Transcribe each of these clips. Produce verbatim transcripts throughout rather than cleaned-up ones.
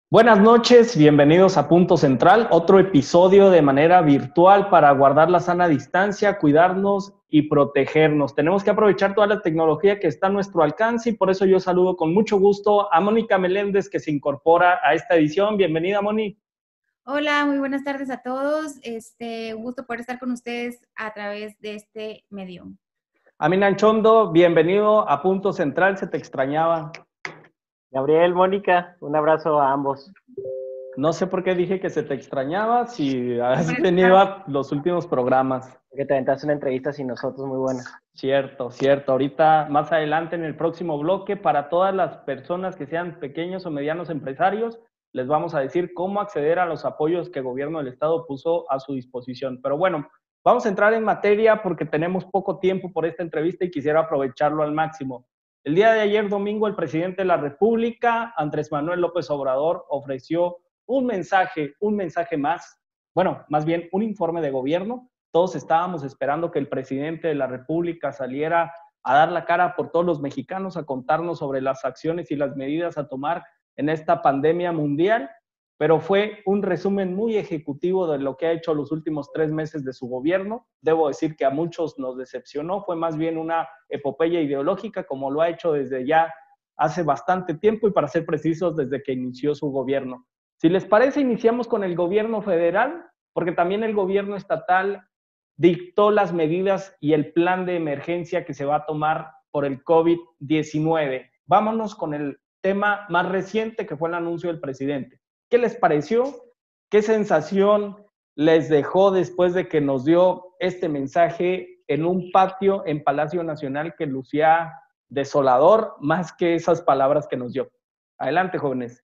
Buenas noches, bienvenidos a Punto Central, otro episodio de manera virtual para guardar la sana distancia, cuidarnos y protegernos. Tenemos que aprovechar toda la tecnología que está a nuestro alcance y por eso yo saludo con mucho gusto a Mónica Meléndez que se incorpora a esta edición. Bienvenida, Moni. Hola, muy buenas tardes a todos. Este, un gusto poder estar con ustedes a través de este medio. Amin Anchondo, bienvenido a Punto Central, se te extrañaba. Gabriel, Mónica, un abrazo a ambos. No sé por qué dije que se te extrañaba, si has venido a los últimos programas. Que te aventaste una entrevista sin nosotros, muy buena. Cierto, cierto. Ahorita, más adelante en el próximo bloque, para todas las personas que sean pequeños o medianos empresarios, les vamos a decir cómo acceder a los apoyos que el gobierno del estado puso a su disposición. Pero bueno, vamos a entrar en materia porque tenemos poco tiempo por esta entrevista y quisiera aprovecharlo al máximo. El día de ayer, domingo, el presidente de la República, Andrés Manuel López Obrador, ofreció un mensaje, un mensaje más, bueno, más bien un informe de gobierno. Todos estábamos esperando que el presidente de la República saliera a dar la cara por todos los mexicanos, a contarnos sobre las acciones y las medidas a tomar en esta pandemia mundial, pero fue un resumen muy ejecutivo de lo que ha hecho los últimos tres meses de su gobierno. Debo decir que a muchos nos decepcionó, fue más bien una epopeya ideológica, como lo ha hecho desde ya hace bastante tiempo y, para ser precisos, desde que inició su gobierno. Si les parece, iniciamos con el gobierno federal, porque también el gobierno estatal dictó las medidas y el plan de emergencia que se va a tomar por el COVID diecinueve. Vámonos con el tema más reciente, que fue el anuncio del presidente. ¿Qué les pareció? ¿Qué sensación les dejó después de que nos dio este mensaje en un patio en Palacio Nacional que lucía desolador, más que esas palabras que nos dio? Adelante, jóvenes.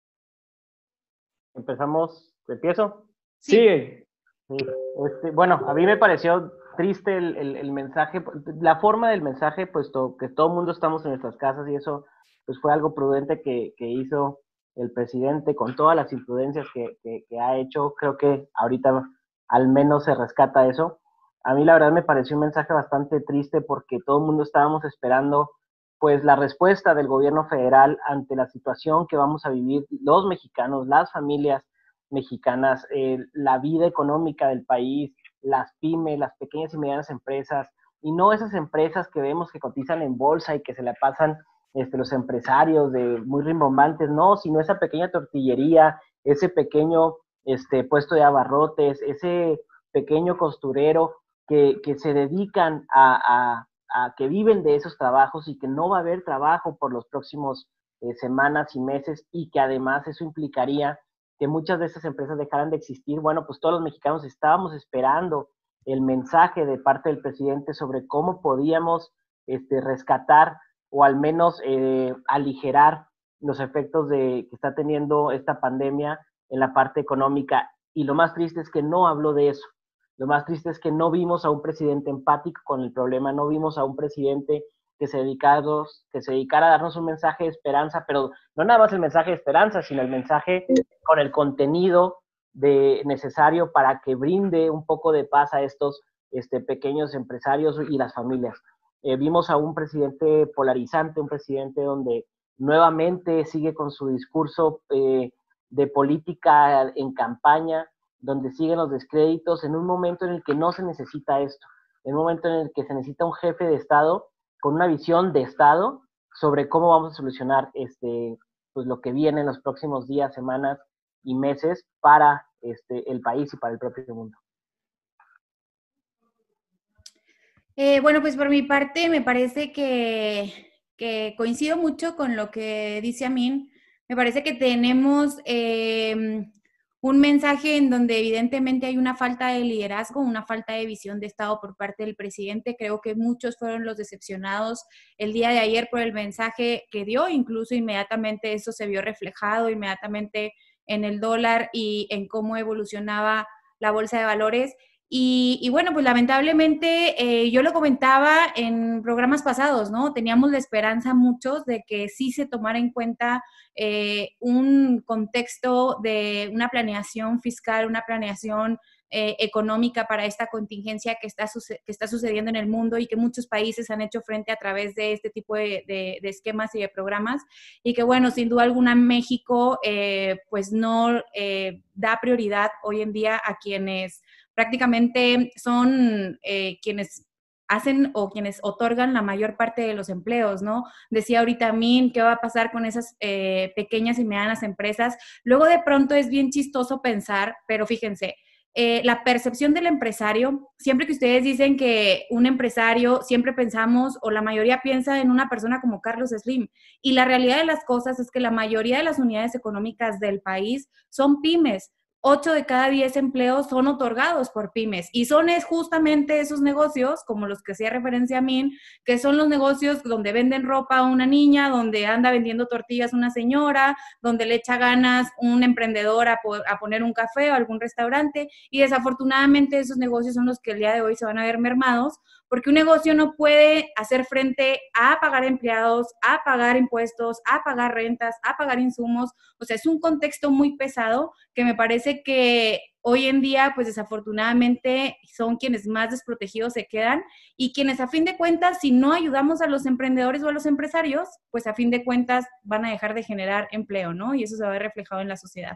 ¿Empezamos? ¿Empiezo? Sí. sí. Este, bueno, a mí me pareció triste el, el, el mensaje, la forma del mensaje, puesto que todo el mundo estamos en nuestras casas y eso pues fue algo prudente que, que hizo el presidente con todas las imprudencias que, que, que ha hecho. Creo que ahorita al menos se rescata eso. A mí la verdad me pareció un mensaje bastante triste porque todo el mundo estábamos esperando pues la respuesta del gobierno federal ante la situación que vamos a vivir los mexicanos, las familias mexicanas, eh, la vida económica del país, las pymes, las pequeñas y medianas empresas, y no esas empresas que vemos que cotizan en bolsa y que se la pasan este, los empresarios de muy rimbombantes, no, sino esa pequeña tortillería, ese pequeño este, puesto de abarrotes, ese pequeño costurero que, que se dedican a, a a que viven de esos trabajos y que no va a haber trabajo por los próximos eh, semanas y meses, y que además eso implicaría que muchas de esas empresas dejaran de existir. Bueno, pues todos los mexicanos estábamos esperando el mensaje de parte del presidente sobre cómo podíamos este, rescatar o al menos eh, aligerar los efectos de, que está teniendo esta pandemia en la parte económica. Y lo más triste es que no habló de eso. Lo más triste es que no vimos a un presidente empático con el problema, no vimos a un presidente que se, que se dedicara a darnos un mensaje de esperanza, pero no nada más el mensaje de esperanza, sino el mensaje con el contenido de, necesario para que brinde un poco de paz a estos este, pequeños empresarios y las familias. Eh, vimos a un presidente polarizante, un presidente donde nuevamente sigue con su discurso eh, de política en campaña, donde siguen los descréditos, en un momento en el que no se necesita esto, en un momento en el que se necesita un jefe de Estado con una visión de Estado sobre cómo vamos a solucionar este, pues lo que viene en los próximos días, semanas y meses para este, el país y para el propio mundo. Eh, bueno, pues por mi parte me parece que, que coincido mucho con lo que dice Amin. Me parece que tenemos eh, un mensaje en donde evidentemente hay una falta de liderazgo, una falta de visión de Estado por parte del presidente. Creo que muchos fueron los decepcionados el día de ayer por el mensaje que dio, incluso inmediatamente eso se vio reflejado inmediatamente en el dólar y en cómo evolucionaba la bolsa de valores. Y, y bueno, pues lamentablemente eh, yo lo comentaba en programas pasados, ¿no? Teníamos la esperanza muchos de que sí se tomara en cuenta eh, un contexto de una planeación fiscal, una planeación eh, económica para esta contingencia que está, que está sucediendo en el mundo y que muchos países han hecho frente a través de este tipo de, de, de esquemas y de programas. Y que, bueno, sin duda alguna México eh, pues no eh, da prioridad hoy en día a quienes prácticamente son eh, quienes hacen o quienes otorgan la mayor parte de los empleos, ¿no? Decía ahorita Min, ¿qué va a pasar con esas eh, pequeñas y medianas empresas? Luego de pronto es bien chistoso pensar, pero fíjense, eh, la percepción del empresario, siempre que ustedes dicen que un empresario, siempre pensamos, o la mayoría piensa en una persona como Carlos Slim, y la realidad de las cosas es que la mayoría de las unidades económicas del país son pymes. Ocho de cada diez empleos son otorgados por pymes y son es justamente esos negocios, como los que hacía referencia a Min, que son los negocios donde venden ropa a una niña, donde anda vendiendo tortillas una señora, donde le echa ganas un emprendedor a, po a poner un café o algún restaurante, y desafortunadamente esos negocios son los que el día de hoy se van a ver mermados, porque un negocio no puede hacer frente a pagar empleados, a pagar impuestos, a pagar rentas, a pagar insumos. O sea, es un contexto muy pesado que me parece que hoy en día, pues desafortunadamente, son quienes más desprotegidos se quedan y quienes a fin de cuentas, si no ayudamos a los emprendedores o a los empresarios, pues a fin de cuentas van a dejar de generar empleo, ¿no? Y eso se va a ver reflejado en la sociedad.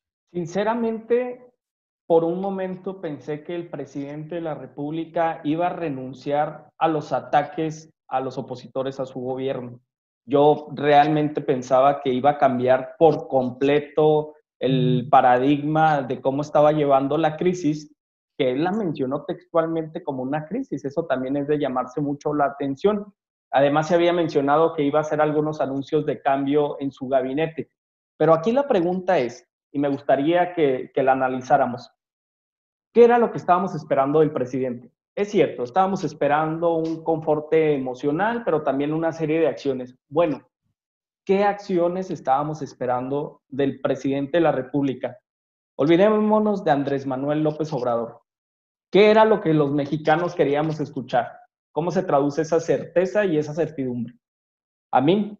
Sinceramente, por un momento pensé que el presidente de la República iba a renunciar a los ataques a los opositores a su gobierno. Yo realmente pensaba que iba a cambiar por completo el paradigma de cómo estaba llevando la crisis, que él la mencionó textualmente como una crisis. Eso también es de llamarse mucho la atención. Además, se había mencionado que iba a hacer algunos anuncios de cambio en su gabinete. Pero aquí la pregunta es, y me gustaría que, que la analizáramos, ¿qué era lo que estábamos esperando del presidente? Es cierto, estábamos esperando un conforte emocional, pero también una serie de acciones. Bueno, ¿qué acciones estábamos esperando del presidente de la República? Olvidémonos de Andrés Manuel López Obrador. ¿Qué era lo que los mexicanos queríamos escuchar? ¿Cómo se traduce esa certeza y esa certidumbre? ¿A mí?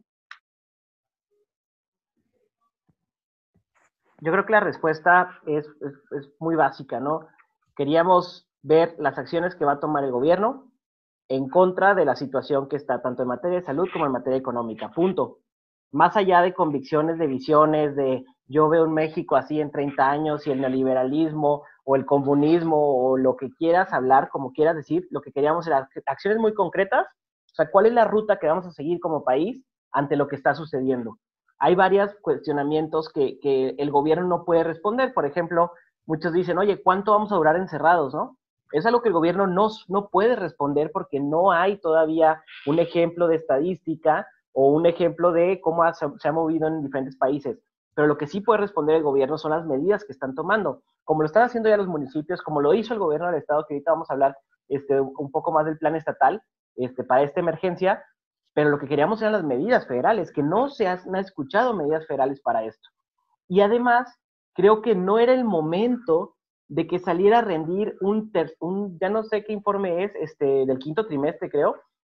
Yo creo que la respuesta es, es, es muy básica, ¿no? Queríamos ver las acciones que va a tomar el gobierno en contra de la situación que está tanto en materia de salud como en materia económica, punto. Más allá de convicciones, de visiones, de yo veo un México así en treinta años y el neoliberalismo o el comunismo o lo que quieras hablar, como quieras decir, lo que queríamos era acciones muy concretas, o sea, ¿cuál es la ruta que vamos a seguir como país ante lo que está sucediendo? Hay varios cuestionamientos que, que el gobierno no puede responder. Por ejemplo, muchos dicen, oye, ¿cuánto vamos a durar encerrados, no? Es algo que el gobierno no, no puede responder porque no hay todavía un ejemplo de estadística o un ejemplo de cómo ha, se ha movido en diferentes países. Pero lo que sí puede responder el gobierno son las medidas que están tomando, como lo están haciendo ya los municipios, como lo hizo el gobierno del estado, que ahorita vamos a hablar este, un poco más del plan estatal este, para esta emergencia, pero lo que queríamos eran las medidas federales, que no se han escuchado medidas federales para esto. Y además, creo que no era el momento de que saliera a rendir un, ter, un ya no sé qué informe es, este, del quinto trimestre, creo,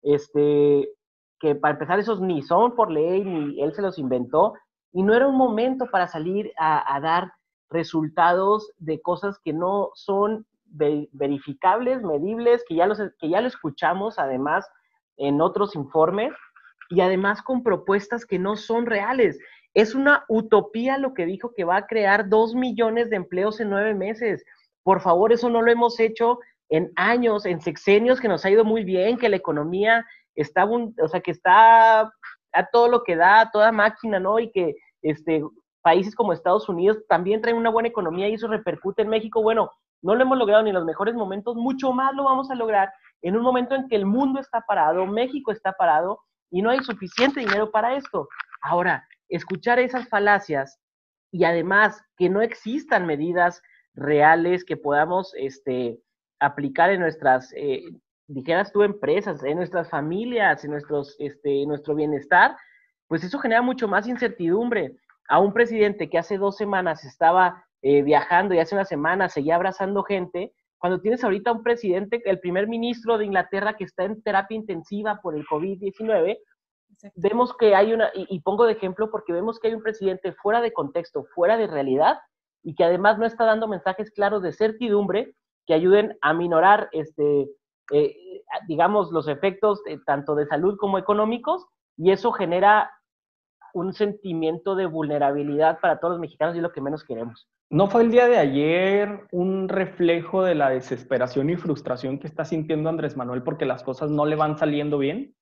este, que para empezar esos ni son por ley, ni él se los inventó, y no era un momento para salir a, a dar resultados de cosas que no son verificables, medibles, que ya, los, que ya lo escuchamos además en otros informes, y además con propuestas que no son reales. Es una utopía lo que dijo que va a crear dos millones de empleos en nueve meses. Por favor, eso no lo hemos hecho en años, en sexenios que nos ha ido muy bien, que la economía está, o sea, que está a todo lo que da, a toda máquina, ¿no? Y que este, países como Estados Unidos también traen una buena economía y eso repercute en México. Bueno, no lo hemos logrado ni en los mejores momentos, mucho más lo vamos a lograr en un momento en que el mundo está parado, México está parado y no hay suficiente dinero para esto. Ahora, escuchar esas falacias y además que no existan medidas reales que podamos este, aplicar en nuestras, eh, dijeras tú, empresas, en nuestras familias, en nuestros, este, nuestro bienestar, pues eso genera mucho más incertidumbre. A un presidente que hace dos semanas estaba eh, viajando y hace una semana seguía abrazando gente, cuando tienes ahorita un presidente, el primer ministro de Inglaterra que está en terapia intensiva por el COVID diecinueve, exacto, vemos que hay una, y, y pongo de ejemplo porque vemos que hay un presidente fuera de contexto, fuera de realidad, y que además no está dando mensajes claros de certidumbre que ayuden a minorar, este, eh, digamos, los efectos eh, tanto de salud como económicos, y eso genera un sentimiento de vulnerabilidad para todos los mexicanos y es lo que menos queremos. ¿No fue el día de ayer un reflejo de la desesperación y frustración que está sintiendo Andrés Manuel porque las cosas no le van saliendo bien?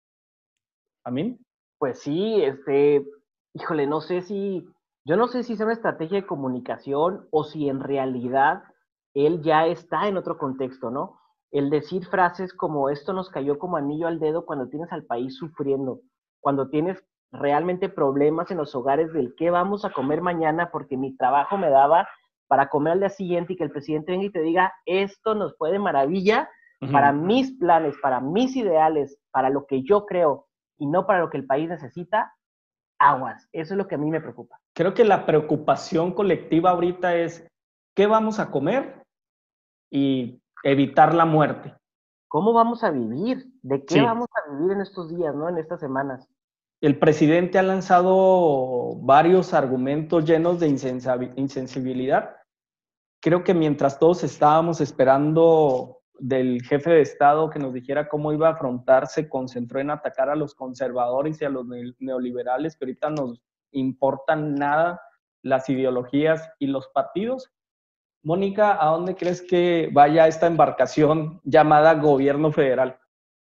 ¿Amín? Pues sí, este, híjole, no sé si, yo no sé si es una estrategia de comunicación o si en realidad él ya está en otro contexto, ¿no? El decir frases como esto nos cayó como anillo al dedo cuando tienes al país sufriendo, cuando tienes realmente problemas en los hogares del qué vamos a comer mañana porque mi trabajo me daba para comer al día siguiente y que el presidente venga y te diga esto nos fue de maravilla uh-huh. para mis planes, para mis ideales, para lo que yo creo y no para lo que el país necesita, aguas. Eso es lo que a mí me preocupa. Creo que la preocupación colectiva ahorita es ¿qué vamos a comer? Y evitar la muerte. ¿Cómo vamos a vivir? ¿De qué sí. vamos a vivir en estos días, ¿no? En estas semanas. El presidente ha lanzado varios argumentos llenos de insensibilidad. Creo que mientras todos estábamos esperando del jefe de Estado que nos dijera cómo iba a afrontar, se concentró en atacar a los conservadores y a los neoliberales, que ahorita nos importan nada las ideologías y los partidos. Mónica, ¿a dónde crees que vaya esta embarcación llamada gobierno federal?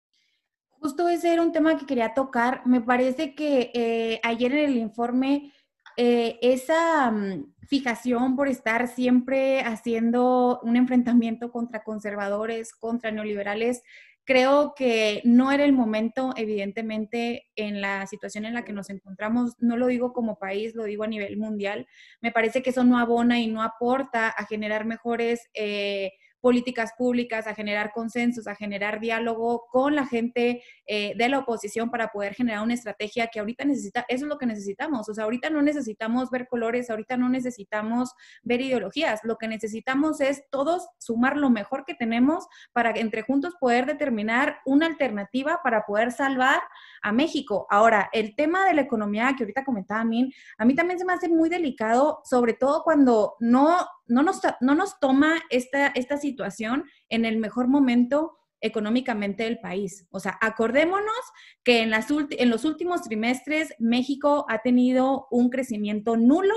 Justo ese era un tema que quería tocar. Me parece que eh, ayer en el informe eh, esa um, fijación por estar siempre haciendo un enfrentamiento contra conservadores, contra neoliberales, creo que no era el momento, evidentemente, en la situación en la que nos encontramos. No lo digo como país, lo digo a nivel mundial. Me parece que eso no abona y no aporta a generar mejores eh, políticas públicas, a generar consensos, a generar diálogo con la gente eh, de la oposición para poder generar una estrategia que ahorita necesita, eso es lo que necesitamos, o sea, ahorita no necesitamos ver colores, ahorita no necesitamos ver ideologías, lo que necesitamos es todos sumar lo mejor que tenemos para que entre juntos poder determinar una alternativa para poder salvar a México. Ahora, el tema de la economía que ahorita comentaba a mí, a mí también se me hace muy delicado, sobre todo cuando no, no, nos, no nos toma esta, esta situación en el mejor momento económicamente del país. O sea, acordémonos que en, las en los últimos trimestres México ha tenido un crecimiento nulo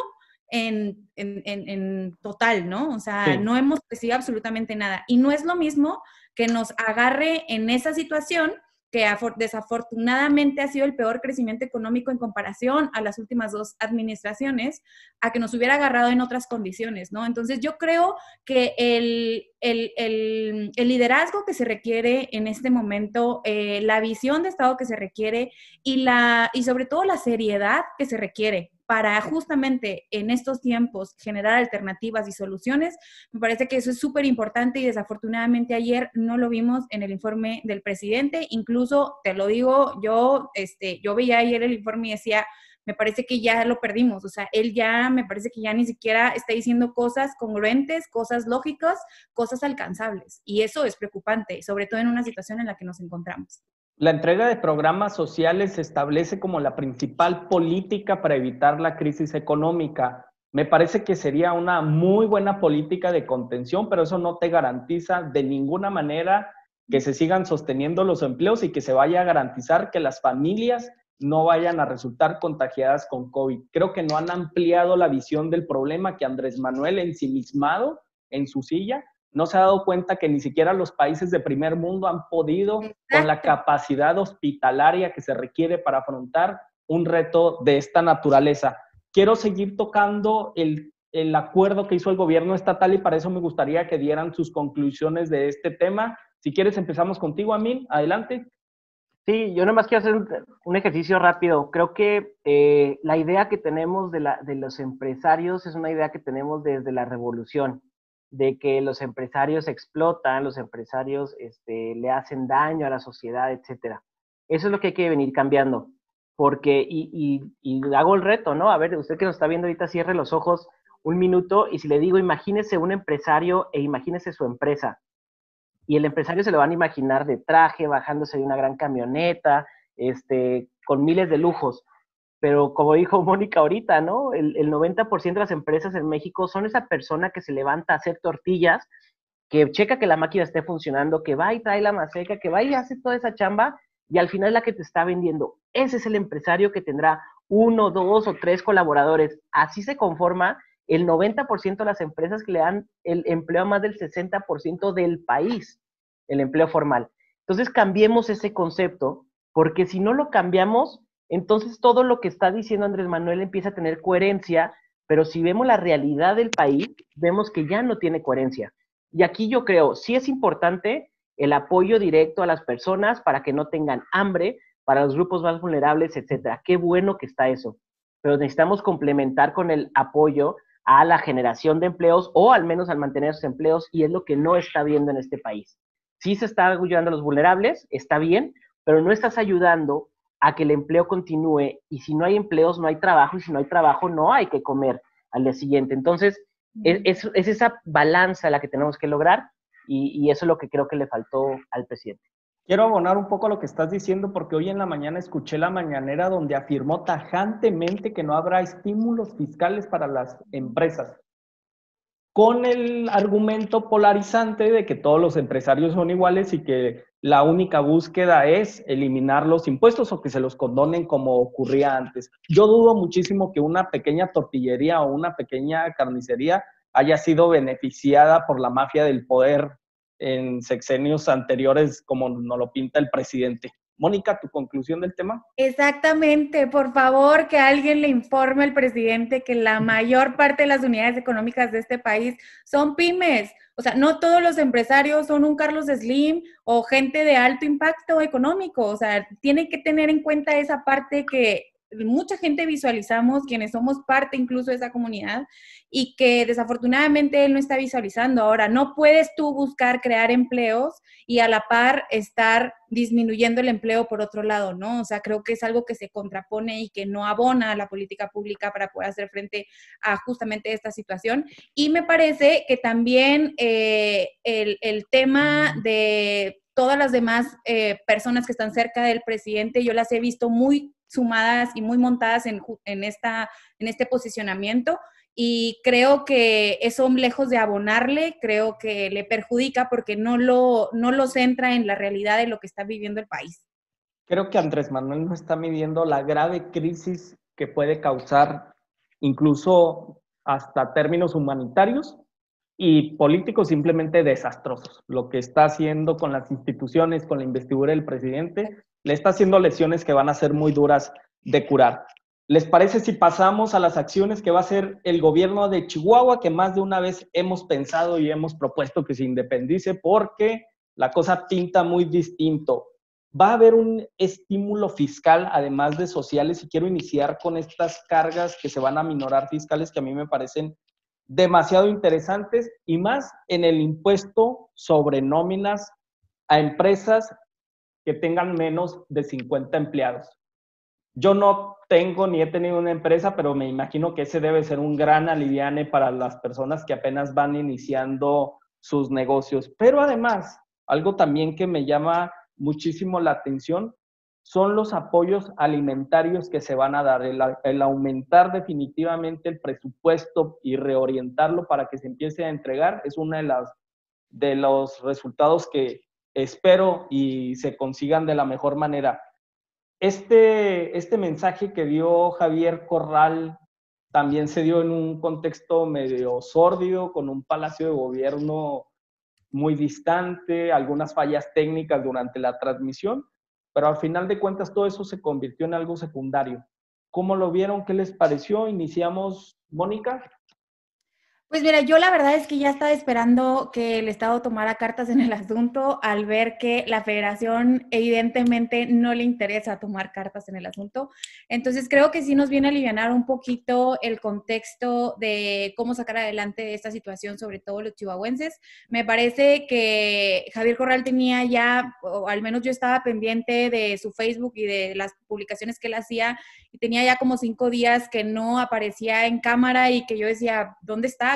en, en, en, en total, ¿no? O sea, sí. no hemos crecido absolutamente nada. Y no es lo mismo que nos agarre en esa situación que desafortunadamente ha sido el peor crecimiento económico en comparación a las últimas dos administraciones, a que nos hubiera agarrado en otras condiciones, ¿no? Entonces yo creo que el, el, el, el liderazgo que se requiere en este momento, eh, la visión de Estado que se requiere y, la, y sobre todo la seriedad que se requiere para justamente en estos tiempos generar alternativas y soluciones, me parece que eso es súper importante y desafortunadamente ayer no lo vimos en el informe del presidente. Incluso, te lo digo, yo, este, yo veía ayer el informe y decía, me parece que ya lo perdimos, o sea, él ya, me parece que ya ni siquiera está diciendo cosas congruentes, cosas lógicas, cosas alcanzables, y eso es preocupante, sobre todo en una situación en la que nos encontramos. La entrega de programas sociales se establece como la principal política para evitar la crisis económica. Me parece que sería una muy buena política de contención, pero eso no te garantiza de ninguna manera que se sigan sosteniendo los empleos y que se vaya a garantizar que las familias no vayan a resultar contagiadas con COVID. Creo que no han ampliado la visión del problema, que Andrés Manuel, ensimismado en su silla, no se ha dado cuenta que ni siquiera los países de primer mundo han podido, Exacto. con la capacidad hospitalaria que se requiere para afrontar un reto de esta naturaleza. Quiero seguir tocando el, el acuerdo que hizo el gobierno estatal y para eso me gustaría que dieran sus conclusiones de este tema. Si quieres, empezamos contigo, Amín. Adelante. Sí, yo nomás quiero hacer un, un ejercicio rápido. Creo que eh, la idea que tenemos de, la, de los empresarios es una idea que tenemos desde la revolución, de que los empresarios explotan, los empresarios este, le hacen daño a la sociedad, etcétera. Eso es lo que hay que venir cambiando, porque, y, y, y hago el reto, ¿no? A ver, usted que nos está viendo ahorita, cierre los ojos un minuto, y si le digo, imagínese un empresario e imagínese su empresa, y el empresario se lo van a imaginar de traje, bajándose de una gran camioneta, este, con miles de lujos. pero como dijo Mónica ahorita, ¿no? El, el noventa por ciento de las empresas en México son esa persona que se levanta a hacer tortillas, que checa que la máquina esté funcionando, que va y trae la maseca, que va y hace toda esa chamba, y al final es la que te está vendiendo. Ese es el empresario que tendrá uno, dos o tres colaboradores. Así se conforma el noventa por ciento de las empresas que le dan el empleo a más del sesenta por ciento del país, el empleo formal. Entonces cambiemos ese concepto, porque si no lo cambiamos, entonces todo lo que está diciendo Andrés Manuel empieza a tener coherencia, pero si vemos la realidad del país, vemos que ya no tiene coherencia. Y aquí yo creo, sí es importante el apoyo directo a las personas para que no tengan hambre, para los grupos más vulnerables, etcétera. Qué bueno que está eso. Pero necesitamos complementar con el apoyo a la generación de empleos o al menos al mantener esos empleos, y es lo que no está viendo en este país. Sí se está ayudando a los vulnerables, está bien, pero no estás ayudando a que el empleo continúe, y si no hay empleos no hay trabajo, y si no hay trabajo no hay que comer al día siguiente. Entonces, es, es, es esa balanza la que tenemos que lograr, y, y eso es lo que creo que le faltó al presidente. Quiero abonar un poco a lo que estás diciendo, porque hoy en la mañana escuché la mañanera donde afirmó tajantemente que no habrá estímulos fiscales para las empresas, con el argumento polarizante de que todos los empresarios son iguales y que la única búsqueda es eliminar los impuestos o que se los condonen como ocurría antes. Yo dudo muchísimo que una pequeña tortillería o una pequeña carnicería haya sido beneficiada por la mafia del poder en sexenios anteriores, como nos lo pinta el presidente. Mónica, ¿tu conclusión del tema? Exactamente, por favor, que alguien le informe al presidente que la mayor parte de las unidades económicas de este país son pymes. O sea, no todos los empresarios son un Carlos Slim o gente de alto impacto económico. O sea, tiene que tener en cuenta esa parte que mucha gente visualizamos, quienes somos parte incluso de esa comunidad, y que desafortunadamente él no está visualizando. Ahora, no puedes tú buscar crear empleos y a la par estar disminuyendo el empleo por otro lado, ¿no? O sea, creo que es algo que se contrapone y que no abona a la política pública para poder hacer frente a justamente esta situación. Y me parece que también eh, el, el tema de todas las demás eh, personas que están cerca del presidente, yo las he visto muy sumadas y muy montadas en, en, esta, en este posicionamiento, y creo que eso, lejos de abonarle, creo que le perjudica porque no lo, no lo centra en la realidad de lo que está viviendo el país. Creo que Andrés Manuel no está midiendo la grave crisis que puede causar incluso hasta términos humanitarios y políticos simplemente desastrosos. Lo que está haciendo con las instituciones, con la investidura del presidente, le está haciendo lesiones que van a ser muy duras de curar. ¿Les parece si pasamos a las acciones que va a hacer el gobierno de Chihuahua, que más de una vez hemos pensado y hemos propuesto que se independice porque la cosa pinta muy distinto? Va a haber un estímulo fiscal, además de sociales, y quiero iniciar con estas cargas que se van a minorar fiscales, que a mí me parecen demasiado interesantes, y más en el impuesto sobre nóminas a empresas que tengan menos de cincuenta empleados. Yo no tengo ni he tenido una empresa, pero me imagino que ese debe ser un gran aliviane para las personas que apenas van iniciando sus negocios. Pero además, algo también que me llama muchísimo la atención son los apoyos alimentarios que se van a dar, el, el aumentar definitivamente el presupuesto y reorientarlo para que se empiece a entregar es uno de, las, de los resultados que espero y se consigan de la mejor manera. Este, este mensaje que dio Javier Corral también se dio en un contexto medio sórdido, con un palacio de gobierno muy distante, algunas fallas técnicas durante la transmisión, pero al final de cuentas todo eso se convirtió en algo secundario. ¿Cómo lo vieron? ¿Qué les pareció? Iniciamos, Mónica. Pues mira, yo la verdad es que ya estaba esperando que el Estado tomara cartas en el asunto al ver que la Federación evidentemente no le interesa tomar cartas en el asunto. Entonces creo que sí nos viene a alivianar un poquito el contexto de cómo sacar adelante esta situación, sobre todo los chihuahuenses. Me parece que Javier Corral tenía ya, o al menos yo estaba pendiente de su Facebook y de las publicaciones que él hacía, y tenía ya como cinco días que no aparecía en cámara y que yo decía, ¿dónde está?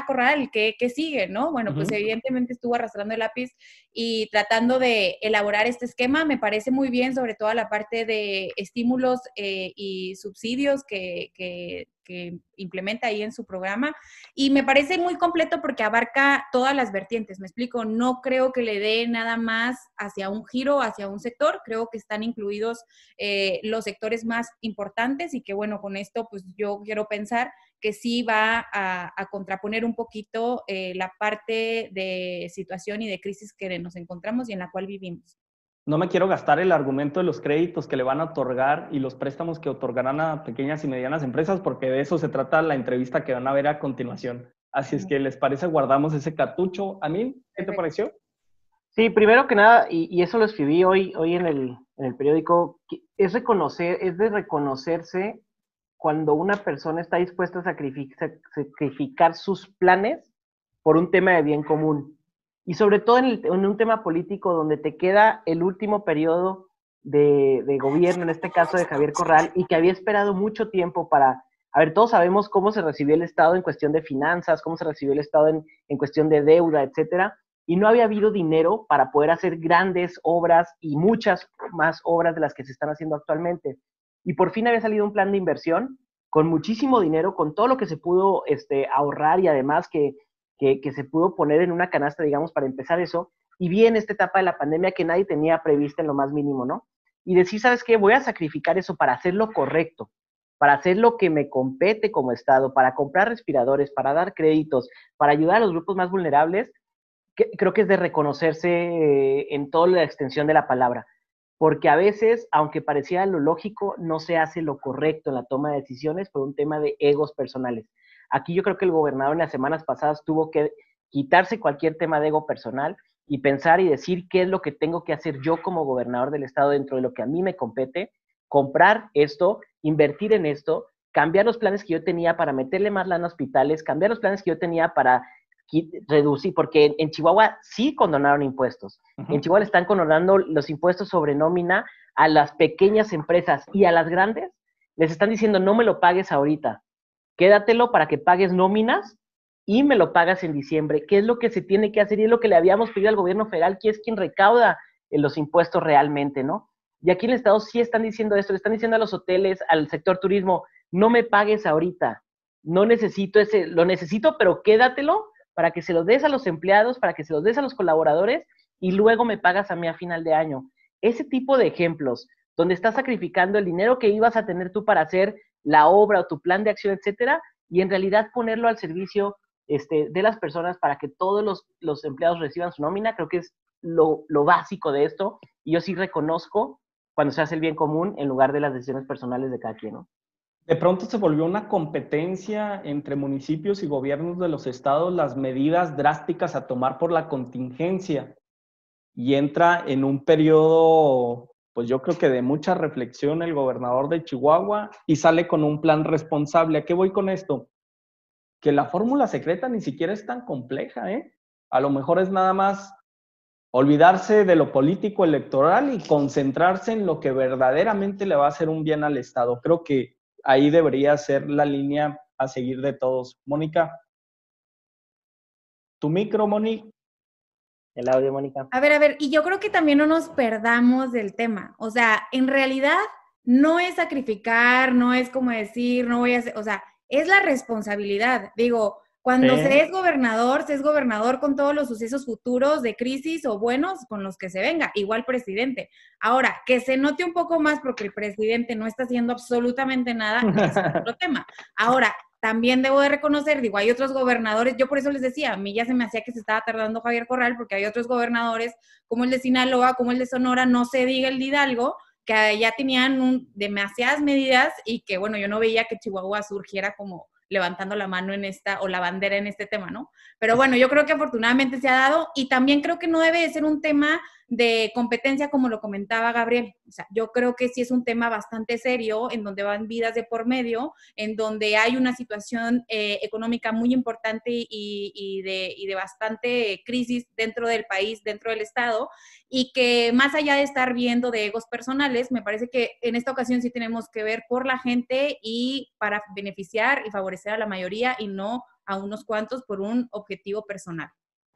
Corral, ¿qué, qué sigue, no? Bueno, pues Uh-huh. evidentemente estuvo arrastrando el lápiz y tratando de elaborar este esquema. Me parece muy bien, sobre todo la parte de estímulos eh, y subsidios que, que, que implementa ahí en su programa. Y me parece muy completo porque abarca todas las vertientes, me explico. No creo que le dé nada más hacia un giro, hacia un sector. Creo que están incluidos eh, los sectores más importantes y que, bueno, con esto, pues yo quiero pensar que sí va a, a contraponer un poquito eh, la parte de situación y de crisis que nos encontramos y en la cual vivimos. No me quiero gastar el argumento de los créditos que le van a otorgar y los préstamos que otorgarán a pequeñas y medianas empresas, porque de eso se trata la entrevista que van a ver a continuación. Así es que, ¿les parece? Guardamos ese cartucho. Amin, ¿qué te pareció? Sí, primero que nada, y, y eso lo escribí hoy, hoy en el, en el periódico, es reconocer, es de reconocerse cuando una persona está dispuesta a sacrificar, sacrificar sus planes por un tema de bien común. Y sobre todo en, el, en un tema político donde te queda el último periodo de, de gobierno, en este caso de Javier Corral, y que había esperado mucho tiempo para... A ver, todos sabemos cómo se recibió el Estado en cuestión de finanzas, cómo se recibió el Estado en, en cuestión de deuda, etcétera, y no había habido dinero para poder hacer grandes obras y muchas más obras de las que se están haciendo actualmente. Y por fin había salido un plan de inversión con muchísimo dinero, con todo lo que se pudo este, ahorrar y además que, que, que se pudo poner en una canasta, digamos, para empezar eso. Y vi en esta etapa de la pandemia que nadie tenía prevista en lo más mínimo, ¿no? Y decir, ¿sabes qué? Voy a sacrificar eso para hacer lo correcto, para hacer lo que me compete como Estado, para comprar respiradores, para dar créditos, para ayudar a los grupos más vulnerables, que creo que es de reconocerse eh, en toda la extensión de la palabra. Porque a veces, aunque pareciera lo lógico, no se hace lo correcto en la toma de decisiones por un tema de egos personales. Aquí yo creo que el gobernador en las semanas pasadas tuvo que quitarse cualquier tema de ego personal y pensar y decir qué es lo que tengo que hacer yo como gobernador del estado dentro de lo que a mí me compete, comprar esto, invertir en esto, cambiar los planes que yo tenía para meterle más lana a hospitales, cambiar los planes que yo tenía para reducir, porque en, en Chihuahua sí condonaron impuestos. Uh-huh. En Chihuahua están condonando los impuestos sobre nómina a las pequeñas empresas y a las grandes les están diciendo no me lo pagues ahorita, quédatelo para que pagues nóminas y me lo pagas en diciembre, que es lo que se tiene que hacer y es lo que le habíamos pedido al gobierno federal, que es quien recauda los impuestos realmente, ¿no? Y aquí en el estado sí están diciendo esto, le están diciendo a los hoteles, al sector turismo, no me pagues ahorita, no necesito ese, lo necesito, pero quédatelo para que se los des a los empleados, para que se los des a los colaboradores y luego me pagas a mí a final de año. Ese tipo de ejemplos, donde estás sacrificando el dinero que ibas a tener tú para hacer la obra o tu plan de acción, etcétera, y en realidad ponerlo al servicio este, de las personas para que todos los, los empleados reciban su nómina, creo que es lo, lo básico de esto, y yo sí reconozco cuando se hace el bien común en lugar de las decisiones personales de cada quien, ¿no? De pronto se volvió una competencia entre municipios y gobiernos de los estados las medidas drásticas a tomar por la contingencia y entra en un periodo, pues yo creo que de mucha reflexión el gobernador de Chihuahua y sale con un plan responsable. ¿A qué voy con esto? Que la fórmula secreta ni siquiera es tan compleja, ¿eh? A lo mejor es nada más olvidarse de lo político electoral y concentrarse en lo que verdaderamente le va a hacer un bien al estado. Creo que ahí debería ser la línea a seguir de todos. Mónica, tu micro, Mónica. El audio, Mónica. A ver, a ver, y yo creo que también no nos perdamos del tema. O sea, en realidad no es sacrificar, no es como decir, no voy a hacer, o sea, es la responsabilidad. Digo, cuando sí. se es gobernador, se es gobernador con todos los sucesos futuros de crisis o buenos con los que se venga, igual presidente. Ahora, que se note un poco más porque el presidente no está haciendo absolutamente nada, es otro tema. Ahora, también debo de reconocer, digo, hay otros gobernadores, yo por eso les decía, a mí ya se me hacía que se estaba tardando Javier Corral, porque hay otros gobernadores, como el de Sinaloa, como el de Sonora, no se diga el de Hidalgo, que ya tenían un, demasiadas medidas y que, bueno, yo no veía que Chihuahua surgiera como levantando la mano en esta, o la bandera en este tema, ¿no? Pero bueno, yo creo que afortunadamente se ha dado, y también creo que no debe de ser un tema de competencia como lo comentaba Gabriel. O sea, yo creo que sí es un tema bastante serio, en donde van vidas de por medio, en donde hay una situación eh, económica muy importante y, y, de, y de bastante crisis dentro del país, dentro del estado, y que más allá de estar viendo de egos personales, me parece que en esta ocasión sí tenemos que ver por la gente y para beneficiar y favorecer a la mayoría y no a unos cuantos por un objetivo personal.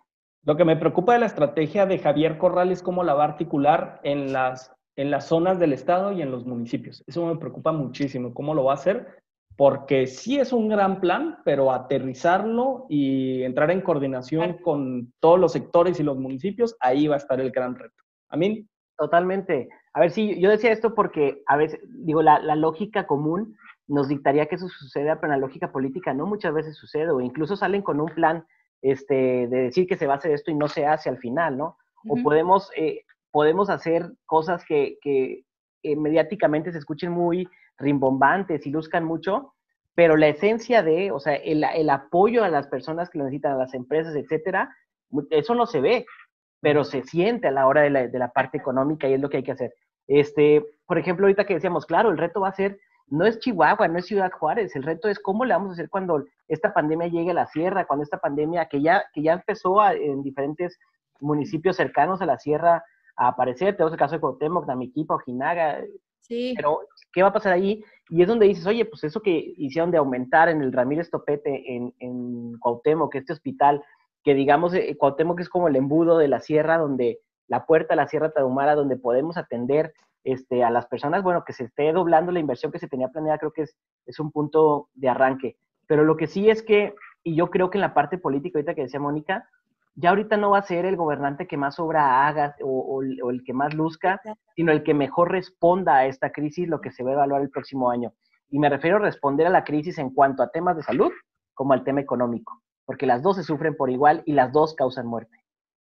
Lo que me preocupa de la estrategia de Javier Corral es cómo la va a articular en las, en las zonas del estado y en los municipios. Eso me preocupa muchísimo, cómo lo va a hacer, porque sí es un gran plan, pero aterrizarlo y entrar en coordinación con todos los sectores y los municipios, ahí va a estar el gran reto. ¿Amín? Totalmente. A ver, sí, yo decía esto porque a veces, digo, la, la lógica común nos dictaría que eso suceda, pero en la lógica política no muchas veces sucede, o incluso salen con un plan este, de decir que se va a hacer esto y no se hace al final, ¿no? O uh-huh. podemos, eh, podemos hacer cosas que, que eh, mediáticamente se escuchen muy rimbombantes y luzcan mucho, pero la esencia de, o sea, el, el apoyo a las personas que lo necesitan, a las empresas, etcétera, eso no se ve, pero se siente a la hora de la, de la parte económica y es lo que hay que hacer. Este, por ejemplo, ahorita que decíamos, claro, el reto va a ser, no es Chihuahua, no es Ciudad Juárez, el reto es cómo le vamos a hacer cuando esta pandemia llegue a la sierra, cuando esta pandemia que ya, que ya empezó a, en diferentes municipios cercanos a la sierra a aparecer, tenemos el caso de Cuauhtémoc, Namiquipa, Ojinaga, sí. Pero ¿qué va a pasar ahí? Y es donde dices, oye, pues eso que hicieron de aumentar en el Ramírez Topete, en, en Cuauhtémoc, este hospital, que digamos, eh, Cuauhtémoc es como el embudo de la sierra, donde la puerta a la Sierra Tarahumara, donde podemos atender este, a las personas, bueno, que se esté doblando la inversión que se tenía planeada, creo que es, es un punto de arranque. Pero lo que sí es que, y yo creo que en la parte política, ahorita que decía Mónica, ya ahorita no va a ser el gobernante que más obra haga o, o, o el que más luzca, sino el que mejor responda a esta crisis, lo que se va a evaluar el próximo año. Y me refiero a responder a la crisis en cuanto a temas de salud como al tema económico, porque las dos se sufren por igual y las dos causan muerte.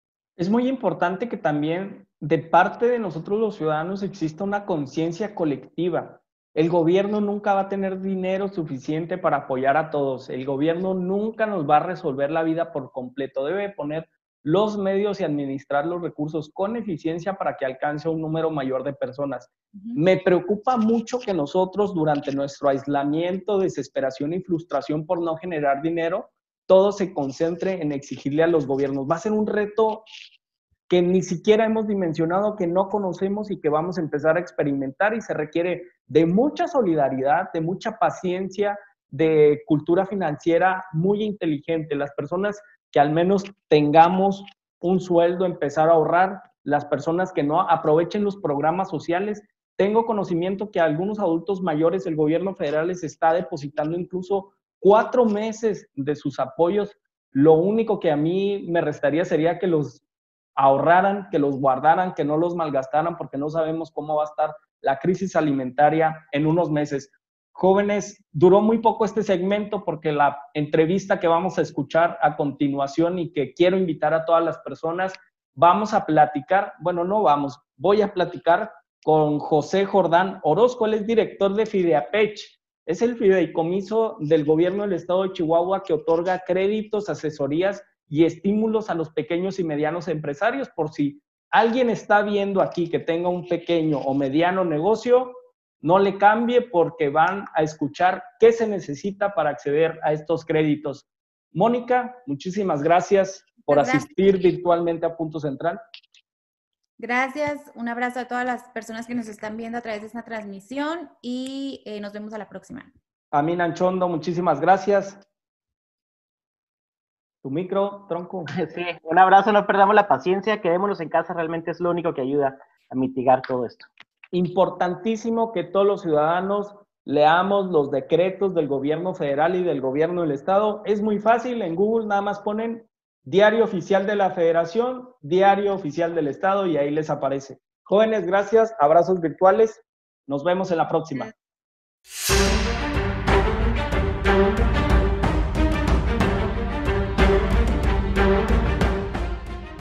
Es muy importante que también de parte de nosotros los ciudadanos exista una conciencia colectiva. El gobierno nunca va a tener dinero suficiente para apoyar a todos. El gobierno nunca nos va a resolver la vida por completo. Debe poner los medios y administrar los recursos con eficiencia para que alcance un número mayor de personas. Uh-huh. Me preocupa mucho que nosotros durante nuestro aislamiento, desesperación y frustración por no generar dinero, todo se concentre en exigirle a los gobiernos. Va a ser un reto que ni siquiera hemos dimensionado, que no conocemos y que vamos a empezar a experimentar, y se requiere de mucha solidaridad, de mucha paciencia, de cultura financiera muy inteligente. Las personas que al menos tengamos un sueldo, empezar a ahorrar, las personas que no aprovechen los programas sociales. Tengo conocimiento que a algunos adultos mayores el gobierno federal les está depositando incluso cuatro meses de sus apoyos. Lo único que a mí me restaría sería que los ahorraran, que los guardaran, que no los malgastaran, porque no sabemos cómo va a estar la crisis alimentaria en unos meses. Jóvenes, duró muy poco este segmento porque la entrevista que vamos a escuchar a continuación y que quiero invitar a todas las personas, vamos a platicar, bueno, no vamos, voy a platicar con José Jordán Orozco. Él es director de Fideapech. Es el fideicomiso del gobierno del estado de Chihuahua que otorga créditos, asesorías y estímulos a los pequeños y medianos empresarios. Por si alguien está viendo aquí que tenga un pequeño o mediano negocio, no le cambie porque van a escuchar qué se necesita para acceder a estos créditos. Mónica, muchísimas gracias por gracias. asistir virtualmente a Punto Central. Gracias, un abrazo a todas las personas que nos están viendo a través de esta transmisión y eh, nos vemos a la próxima. Amin Anchondo, muchísimas gracias. Tu micro, tronco. Sí, un abrazo, no perdamos la paciencia, quedémonos en casa, realmente es lo único que ayuda a mitigar todo esto. Importantísimo que todos los ciudadanos leamos los decretos del gobierno federal y del gobierno del estado. Es muy fácil, en Google nada más ponen Diario Oficial de la Federación, Diario Oficial del Estado y ahí les aparece. Jóvenes, gracias, abrazos virtuales, nos vemos en la próxima.